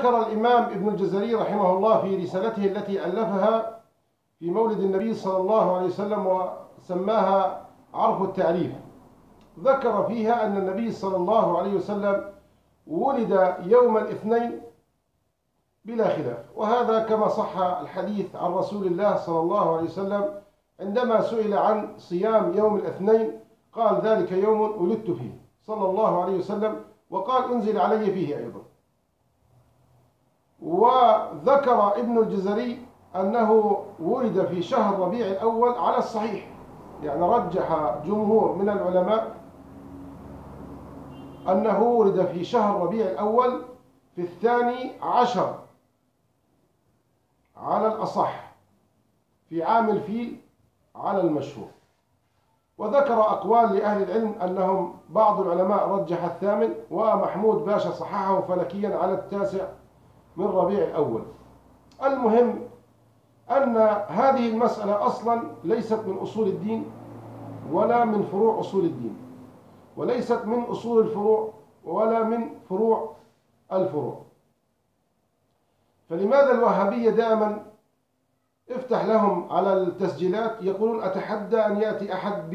ذكر الإمام ابن الجزري رحمه الله في رسالته التي ألفها في مولد النبي صلى الله عليه وسلم وسماها عرف التعريف، ذكر فيها أن النبي صلى الله عليه وسلم ولد يوم الاثنين بلا خلاف، وهذا كما صح الحديث عن رسول الله صلى الله عليه وسلم عندما سئل عن صيام يوم الاثنين قال: ذلك يوم ولدت فيه صلى الله عليه وسلم، وقال: أنزل علي فيه أيضا. وذكر ابن الجزري أنه ولد في شهر ربيع الأول على الصحيح، يعني رجح جمهور من العلماء أنه ولد في شهر ربيع الأول في 12 على الأصح في عام الفيل على المشهور. وذكر أقوال لأهل العلم أنهم بعض العلماء رجح 8، ومحمود باشا صححه فلكيا على 9 من ربيع الأول. المهم أن هذه المسألة أصلا ليست من أصول الدين ولا من فروع أصول الدين، وليست من أصول الفروع ولا من فروع الفروع. فلماذا الوهابية دائما افتح لهم على التسجيلات يقولون: أتحدى أن يأتي أحد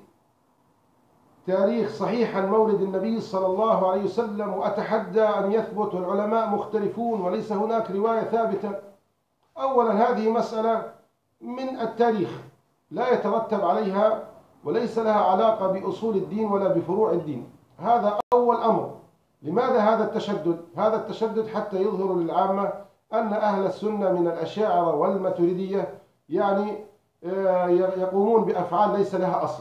بتاريخ صحيح عن مولد النبي صلى الله عليه وسلم، وأتحدى أن يثبت، والعلماء مختلفون وليس هناك رواية ثابتة. أولا هذه مسألة من التاريخ لا يترتب عليها وليس لها علاقة بأصول الدين ولا بفروع الدين، هذا أول أمر. لماذا هذا التشدد؟ هذا التشدد حتى يظهر للعامة أن أهل السنة من الأشاعرة والماتريدية يعني يقومون بأفعال ليس لها أصل،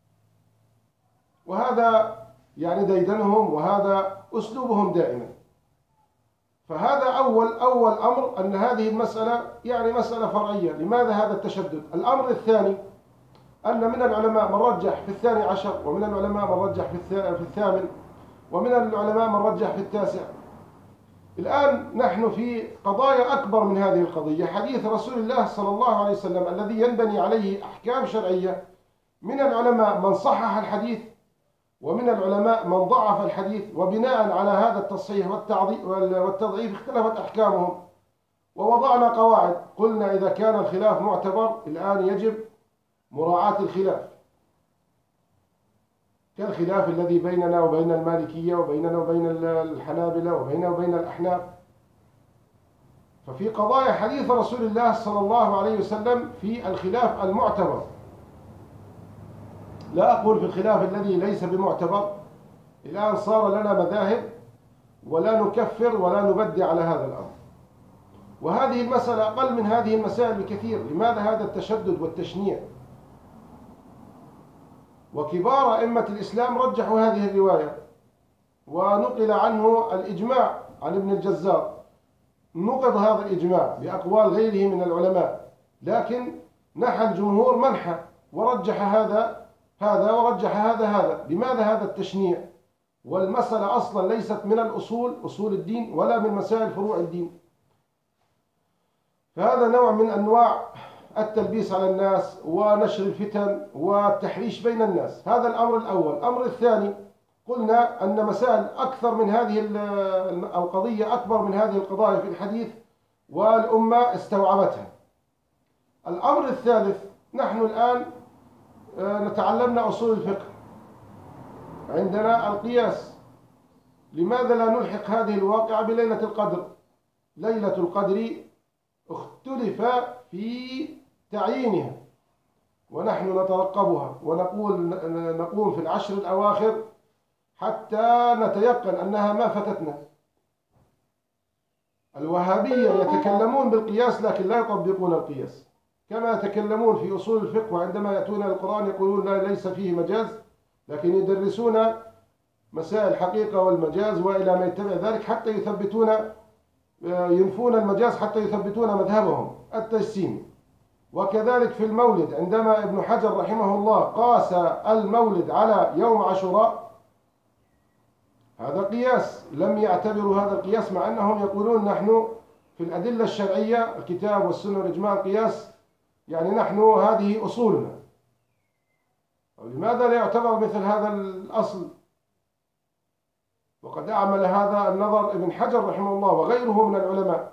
وهذا يعني ديدنهم وهذا أسلوبهم دائما. فهذا أول أمر، أن هذه المسألة يعني مسألة فرعية. لماذا هذا التشدد؟ الأمر الثاني أن من العلماء من رجح في 12، ومن العلماء من رجح في 8، ومن العلماء من رجح في 9. الآن نحن في قضايا أكبر من هذه القضية. حديث رسول الله صلى الله عليه وسلم الذي ينبني عليه أحكام شرعية، من العلماء من صحح الحديث، ومن العلماء من ضعف الحديث، وبناء على هذا التصحيح والتضعيف اختلفت أحكامهم. ووضعنا قواعد، قلنا إذا كان الخلاف معتبر الآن يجب مراعاة الخلاف، كالخلاف الذي بيننا وبين المالكية، وبيننا وبين الحنابلة، وبيننا وبين الأحناف. ففي قضايا حديث رسول الله صلى الله عليه وسلم في الخلاف المعتبر، لا أقول في الخلاف الذي ليس بمعتبر. الآن صار لنا مذاهب ولا نكفر ولا نبدع على هذا الأمر، وهذه المسألة أقل من هذه المسائل بكثير. لماذا هذا التشدد والتشنيع؟ وكبار أئمة الإسلام رجحوا هذه الرواية، ونقل عنه الإجماع عن ابن الجزار، نقض هذا الإجماع بأقوال غيره من العلماء، لكن نحى الجمهور منحى ورجح هذا ورجح هذا. لماذا هذا التشنيع؟ والمسألة أصلا ليست من أصول الدين ولا من مسائل فروع الدين. فهذا نوع من أنواع التلبيس على الناس ونشر الفتن والتحريش بين الناس. هذا الأمر الأول. الأمر الثاني، قلنا أن مسائل أكثر من هذه أو قضية أكبر من هذه القضايا في الحديث والأمة استوعبتها. الأمر الثالث، نحن الآن نتعلمنا أصول الفقه، عندنا القياس. لماذا لا نلحق هذه الواقعة بليلة القدر؟ ليلة القدر اختلف في تعيينها، ونحن نترقبها نقوم في العشر الأواخر حتى نتيقن أنها ما فتتنا. الوهابية يتكلمون بالقياس لكن لا يطبقون القياس، كما يتكلمون في أصول الفقه وعندما يأتون القرآن يقولون لا ليس فيه مجاز، لكن يدرسون مسائل الحقيقة والمجاز وإلى ما يتبع ذلك حتى ينفون المجاز حتى يثبتون مذهبهم التجسيمي. وكذلك في المولد، عندما ابن حجر رحمه الله قاس المولد على يوم عاشوراء، هذا قياس، لم يعتبروا هذا القياس، مع أنهم يقولون نحن في الأدلة الشرعية الكتاب والسنة والإجماع القياس، يعني نحن هذه أصولنا. لماذا لا يعتبر مثل هذا الأصل؟ وقد أعمل هذا النظر ابن حجر رحمه الله وغيره من العلماء.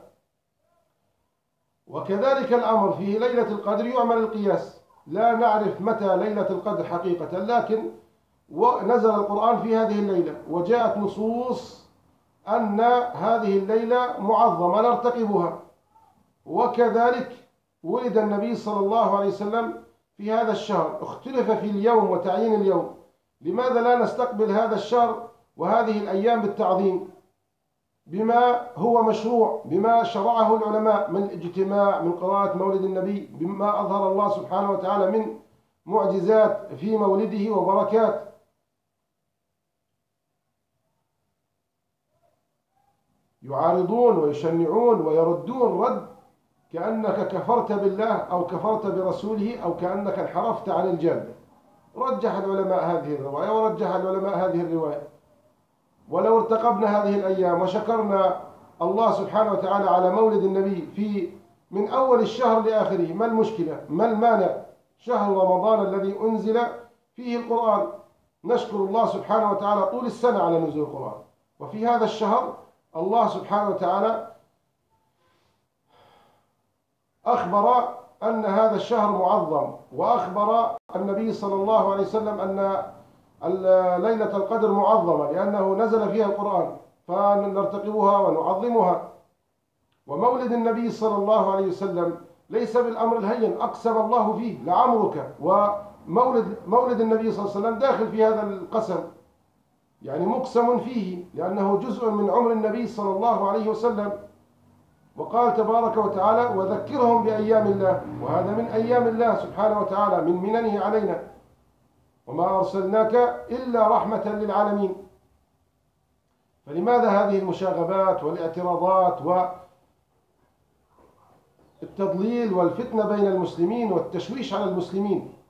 وكذلك الأمر في ليلة القدر يعمل القياس، لا نعرف متى ليلة القدر حقيقة، لكن ونزل القرآن في هذه الليلة وجاءت نصوص أن هذه الليلة معظمة نرتقبها. وكذلك ولد النبي صلى الله عليه وسلم في هذا الشهر، اختلف في اليوم وتعيين اليوم، لماذا لا نستقبل هذا الشهر وهذه الأيام بالتعظيم بما هو مشروع، بما شرعه العلماء من اجتماع، من قراءة مولد النبي، بما أظهر الله سبحانه وتعالى من معجزات في مولده وبركات. يعارضون ويشنعون ويردون رد كأنك كفرت بالله أو كفرت برسوله أو كأنك انحرفت عن الجادة. رجح العلماء هذه الرواية ورجح العلماء هذه الرواية. ولو ارتقبنا هذه الأيام وشكرنا الله سبحانه وتعالى على مولد النبي من أول الشهر لآخره، ما المشكلة؟ ما المانع؟ شهر رمضان الذي أنزل فيه القرآن، نشكر الله سبحانه وتعالى طول السنة على نزول القرآن، وفي هذا الشهر الله سبحانه وتعالى أخبر أن هذا الشهر معظم، وأخبر النبي صلى الله عليه وسلم أن ليلة القدر معظمة لأنه نزل فيها القرآن، فنرتقبها ونعظمها. ومولد النبي صلى الله عليه وسلم ليس بالأمر الهين، أقسم الله فيه لعمرك، ومولد النبي صلى الله عليه وسلم داخل في هذا القسم، يعني مقسم فيه لأنه جزء من عمر النبي صلى الله عليه وسلم. وقال تبارك وتعالى: وذكرهم بأيام الله، وهذا من أيام الله سبحانه وتعالى، من مننه علينا، وما أرسلناك إلا رحمة للعالمين. فلماذا هذه المشاغبات والاعتراضات والتضليل والفتنة بين المسلمين والتشويش على المسلمين؟